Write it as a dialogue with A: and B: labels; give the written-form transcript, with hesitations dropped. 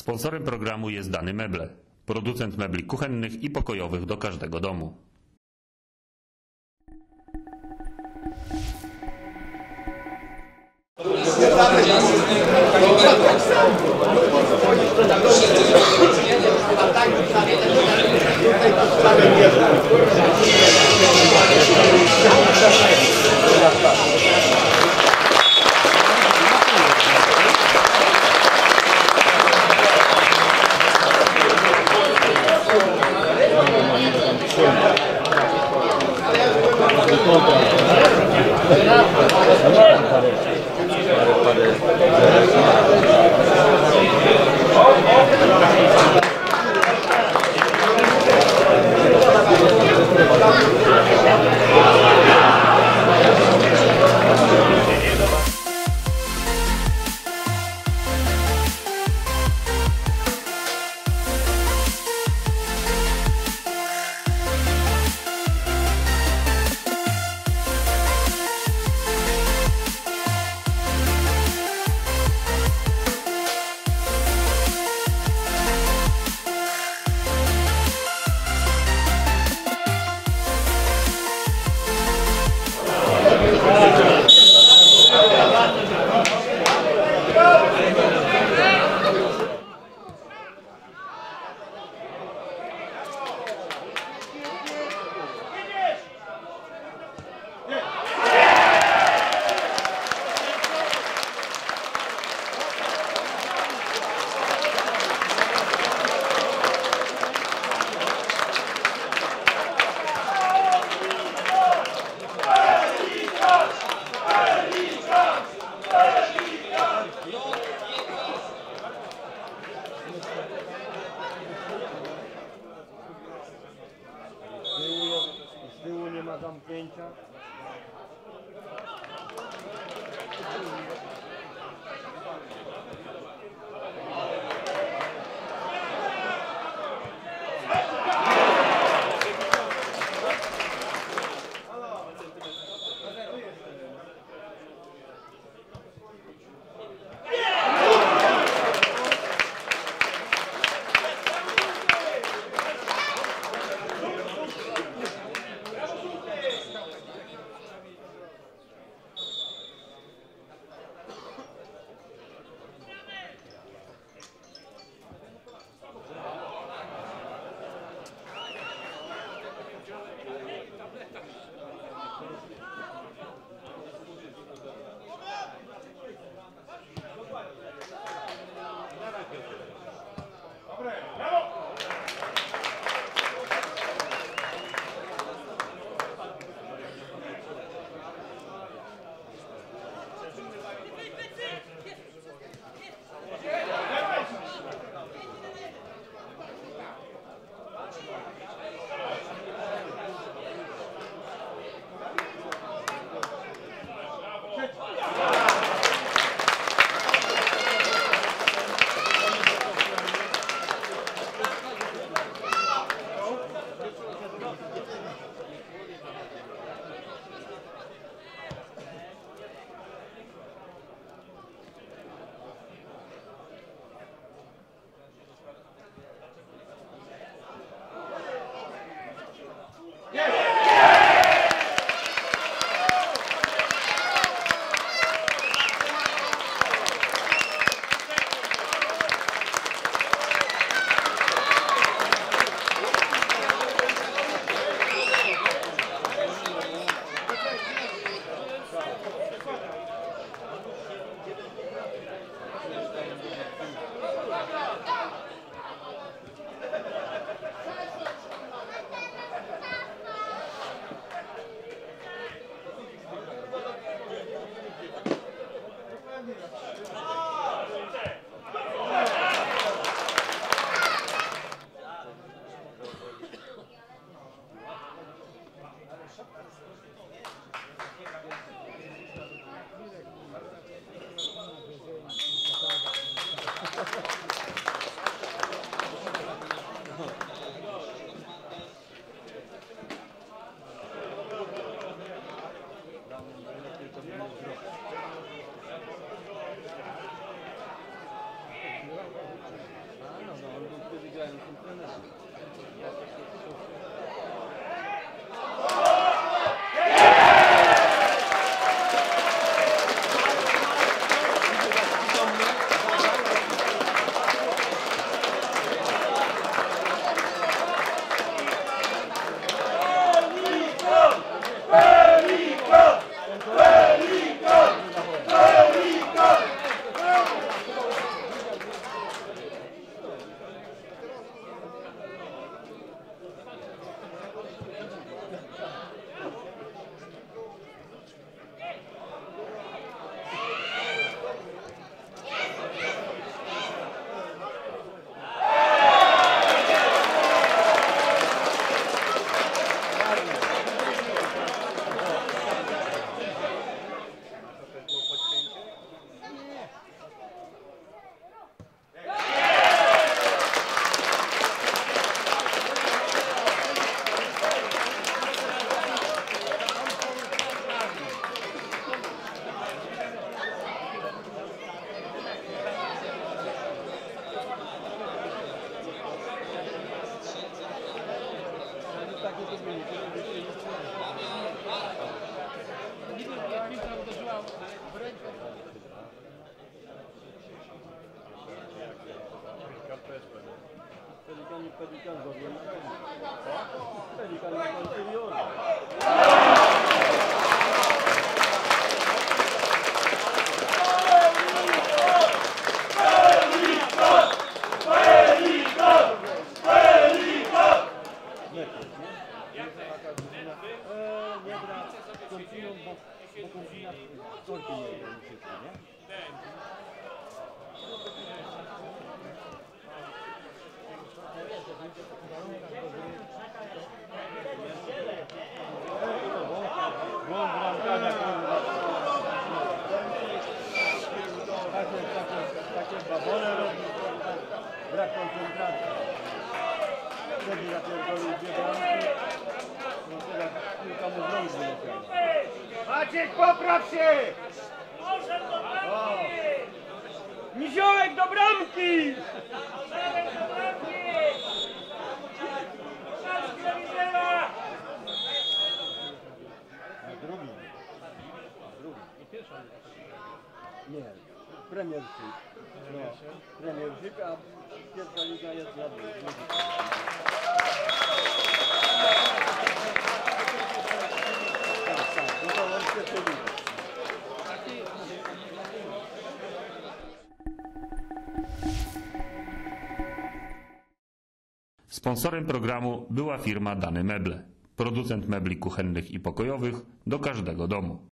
A: Sponsorem programu jest Dany Meble, producent mebli kuchennych i pokojowych do każdego domu.
B: Z tyłu nie ma zamknięcia. Pelikan zrobił na końcu. Pelikan na końcu i już. Nie gra kończyną, bo kończyna korki nie gra wszystko, nie? Błąd bramkarza, takie babole robi, brak koncentracji. Wtedy ja pierdolę dwie bramki, no teraz piłka mu z rąk wyleciała. Maciek, popraw się! O! Niziołek do bramki! A drugi. Nie, Premiership. No, Premiership, a pierwsza liga jest dla mnie. Tak, no to on się lubi.
A: Sponsorem programu była firma Dane Meble, producent mebli kuchennych i pokojowych do każdego domu.